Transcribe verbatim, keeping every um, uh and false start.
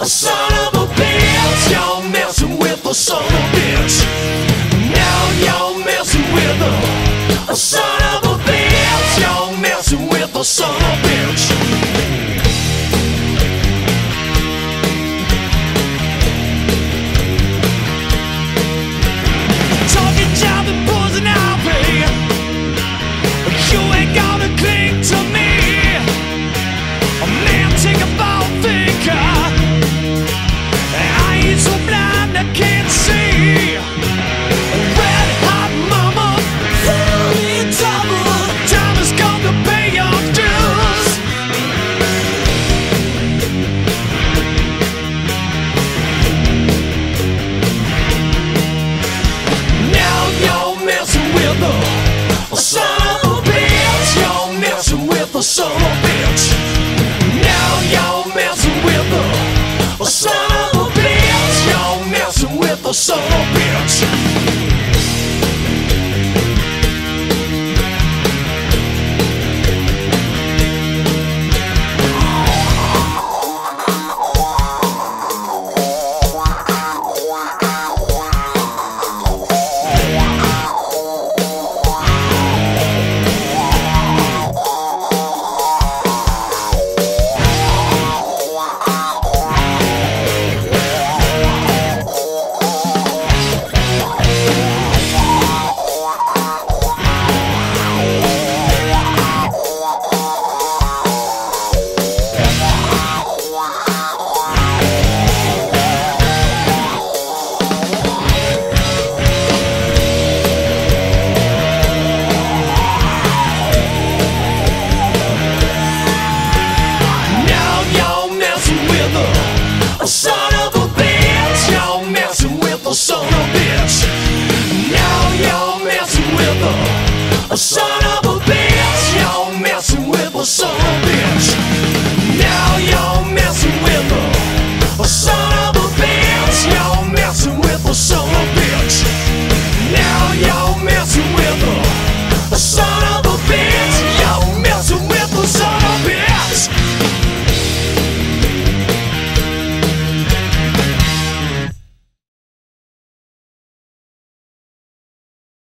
Son of a bitch, you're messing with a son of a bitch. Now you're messing with a, a son of a bitch. You're messing with a son of a bitch. Talking job and posing out pay. You ain't gonna cling to me. A man take a ball thinker. I ain't so blind I can't see. Red hot mama, feel me double. Time has come to pay your dues. Now you're messing with a, a son of a bitch. You're messing with a son of a bitch. Now you're messing with a, a son of a bitch. You're messing with a son of a bitch. A son of a bitch, you're messing with a son of a bitch. Now you're messing with a, a son of a bitch.